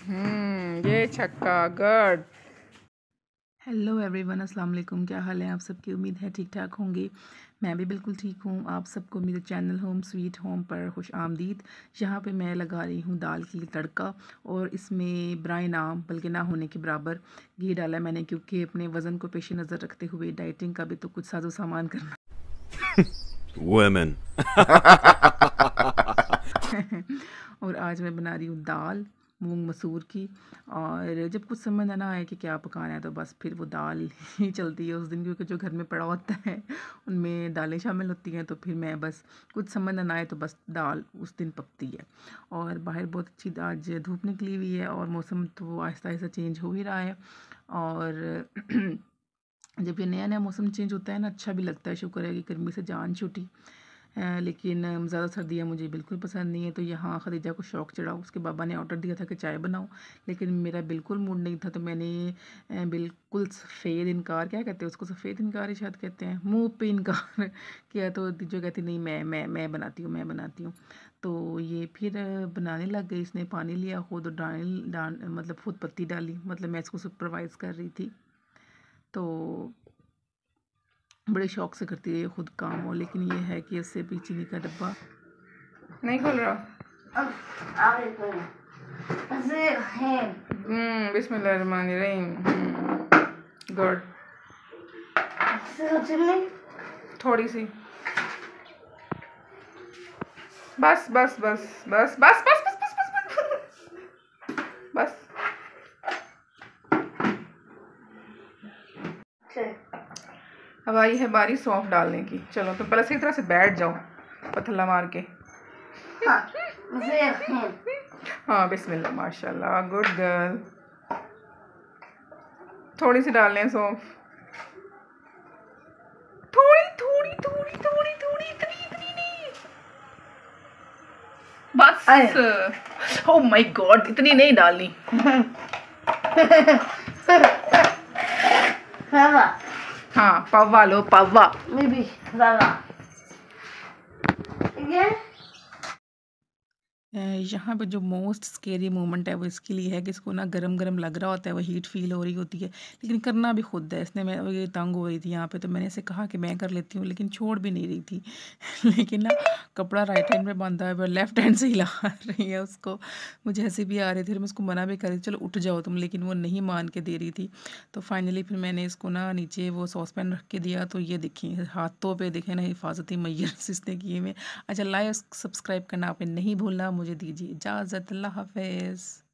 ये छक्का good. Hello everyone, अस्सलाम वालेकुम। क्या हाल है आप सबकी? उम्मीद है ठीक ठाक होंगे। मैं भी बिल्कुल ठीक हूँ। आप सबको मेरे चैनल होम स्वीट होम पर खुश आमदीद। यहाँ पे मैं लगा रही हूँ दाल के लिए तड़का, और इसमें बराए नाम बल्कि ना होने के बराबर घी डाला है मैंने, क्योंकि अपने वज़न को पेश नज़र रखते हुए डाइटिंग का भी तो कुछ साजो सामान करना Women. और आज मैं बना रही हूँ दाल मूंग मसूर की। और जब कुछ समझ ना आए कि क्या पकाना है तो बस फिर वो दाल ही चलती है उस दिन, क्योंकि जो घर में पड़ा होता है उनमें दालें शामिल होती हैं। तो फिर मैं बस कुछ समझ ना आए तो बस दाल उस दिन पकती है। और बाहर बहुत अच्छी आज धूप निकली हुई है और मौसम तो आहिस्ता आहिस्ता चेंज हो ही रहा है। और जब ये नया नया मौसम चेंज होता है ना, अच्छा भी लगता है। शुक्र है कि गर्मी से जान छूटी। लेकिन ज़्यादा सर्दियाँ मुझे बिल्कुल पसंद नहीं है। तो यहाँ खदीजा को शौक़ चढ़ा, उसके बाबा ने ऑर्डर दिया था कि चाय बनाओ, लेकिन मेरा बिल्कुल मूड नहीं था। तो मैंने बिल्कुल सफ़ेद इनकार, क्या कहते हैं उसको, सफ़ेद इनकार ही शायद कहते हैं, मुंह पे इनकार किया। तो जो कहती नहीं, मैं बनाती हूँ, मैं बनाती हूँ। तो ये फिर बनाने लग गई। इसने पानी लिया खुद, डाल मतलब खुद पत्ती डाली, मतलब मैं इसको सुपरवाइज़ कर रही थी। तो बड़े शौक़ से करती है खुद काम हो, लेकिन ये है कि इससे भी चीनी का डब्बा नहीं खोल रहा। बिस्मिल्लाहिर्रहमानिर्रहीम। गुड। थोड़ी सी, बस बस बस बस बस बस बस बस बस बस बस। अब आई है बारी सौंफ डालने की। चलो तो पहले सही तरह से बैठ जाओ पथला मार के। हाँ बिस्मिल्लाह, माशाल्लाह, गुड गर्ल। थोड़ी सी डालने हैं सौंफ, थोड़ी थोड़ी थोड़ी थोड़ी थोड़ी, इतनी इतनी नहीं, बस। ओह माय गॉड, इतनी नहीं डालनी। हाँ पव्वा लो, पव्वा। यहाँ पे जो मोस्ट स्केरी मोमेंट है वो इसके लिए है कि इसको ना गरम गरम लग रहा होता है, वो हीट फील हो रही होती है, लेकिन करना भी खुद है इसने। मैं ये तंग हो रही थी यहाँ पे, तो मैंने इसे कहा कि मैं कर लेती हूँ, लेकिन छोड़ भी नहीं रही थी। लेकिन ना कपड़ा राइट हैंड में बांधा है, लेफ्ट हैंड से हिला रही है उसको। मुझे हंसी भी आ रही थी, मैं उसको मना भी कर रही थी, चलो उठ जाओ तुम, लेकिन वो नहीं मान के दे रही थी। तो फाइनली फिर मैंने इसको ना नीचे वो सॉस पैन रख के दिया। तो ये देखिए हाथों पे देखे ना हिफाजती मैयर इसने किए हुए। अच्छा, लाइक सब्सक्राइब करना आपने नहीं भूलना। मुझे दीजिए इजाज़त। अल्लाह हाफ़िज़।